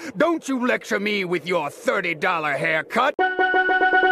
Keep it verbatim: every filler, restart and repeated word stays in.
Don't you lecture me with your thirty dollar haircut.